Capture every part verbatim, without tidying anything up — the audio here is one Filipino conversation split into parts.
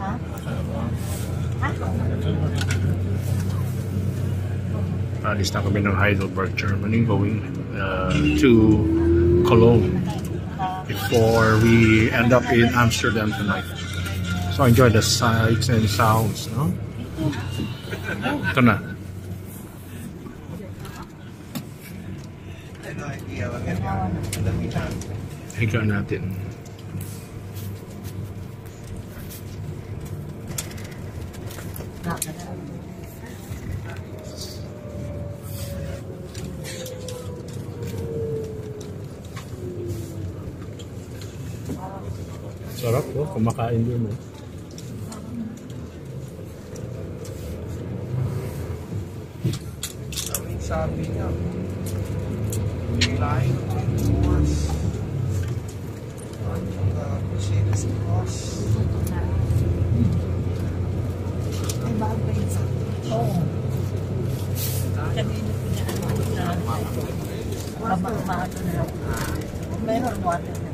Alis na kami ng Heidelberg, Germany, going uh, to Cologne before we end up in Amsterdam tonight. So enjoy the sights and sounds, no? Ito na. Higa natin. Sarap po, kumakain din mo. Sabi niya, line towards the Mercedes Cross. Ay, bago ba yun sa? Oo. Kanina pinaan na mabang-mato na. Mayroon water na.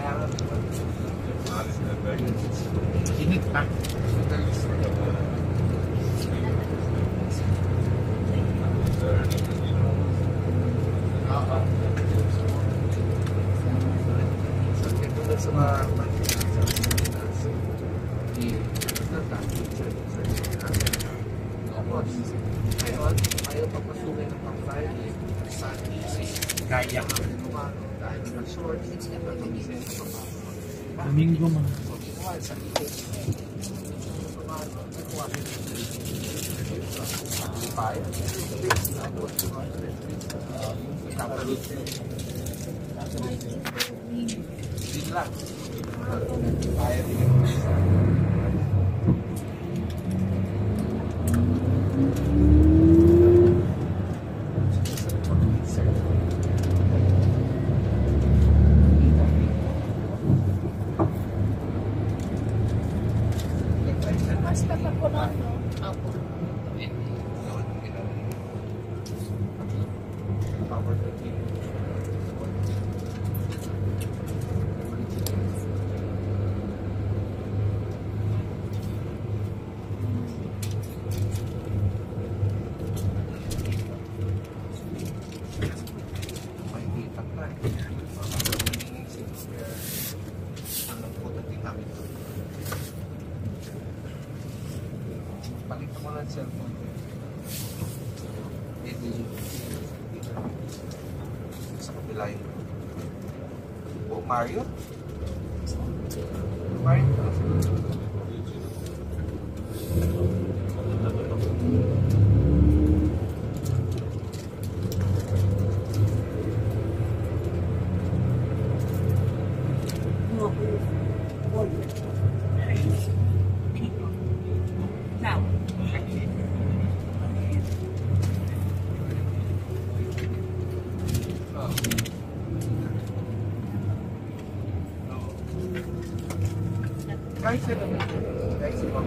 Init pa. Domingo man. Basta pa po nun, no? Opo. Palit mo lang cellphone. Edi sa kabila yun. Oh, Mario? Mario? Now. Kahit sila kahit sila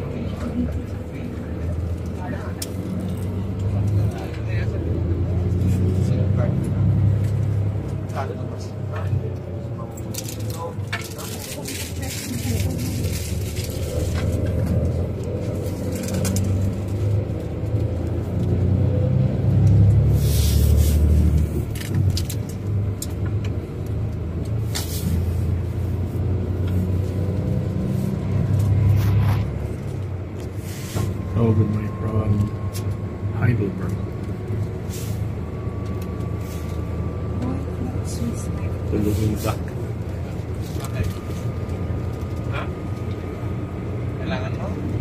Oh, good morning from Heidelberg. Tulungin back. Okay. Ha? Kailangan mo?